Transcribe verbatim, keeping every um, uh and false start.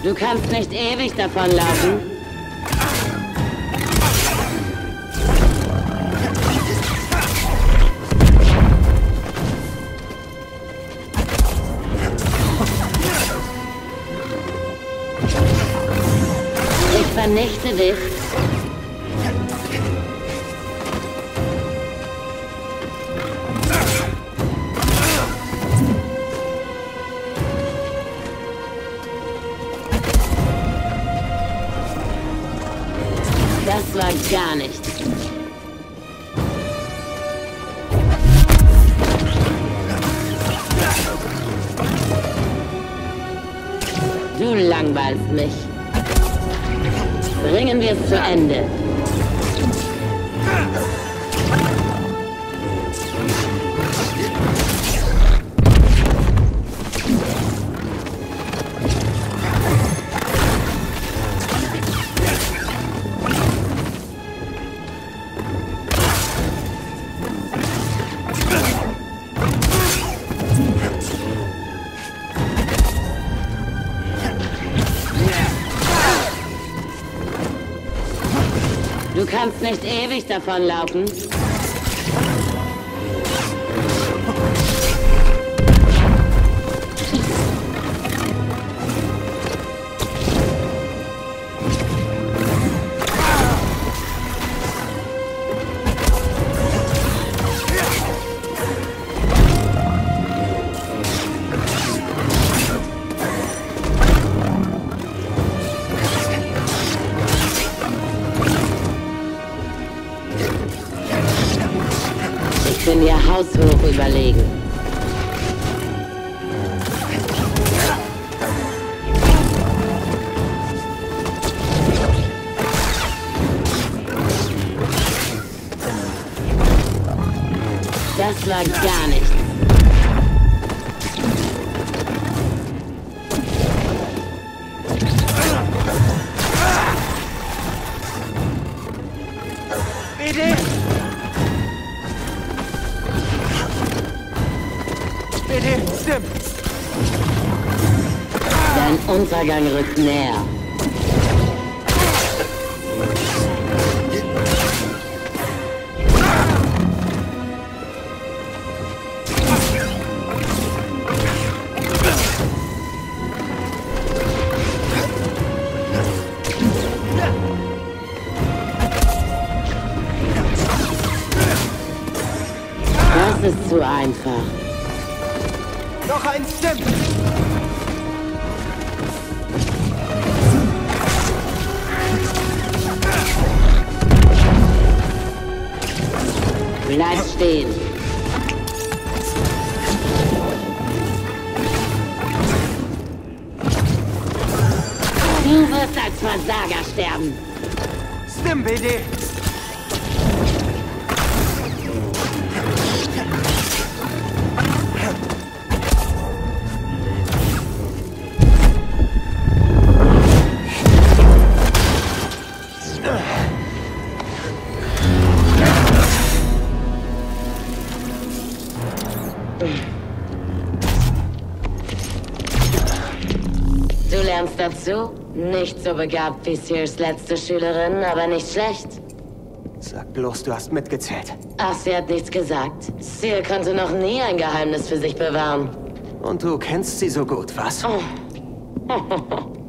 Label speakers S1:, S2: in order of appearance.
S1: Du kannst nicht ewig davonlaufen. Ich vernichte dich. Das war gar nichts. Du langweilst mich. Bringen wir es zu Ende. Du kannst nicht ewig davonlaufen. Ich bin dir haushoch überlegen. Das war gar nichts.
S2: Bitte! Bitte, Stim!
S1: Dein Untergang rückt näher. Das ist zu einfach.
S2: Noch ein Stim!
S1: Bleib stehen. Du wirst als Versager sterben.
S2: Stim, B D!
S1: Du lernst dazu? Nicht so begabt wie Sears letzte Schülerin, aber nicht schlecht.
S2: Sag bloß, du hast mitgezählt.
S1: Ach, sie hat nichts gesagt. Sear konnte noch nie ein Geheimnis für sich bewahren.
S2: Und du kennst sie so gut, was?
S1: Oh.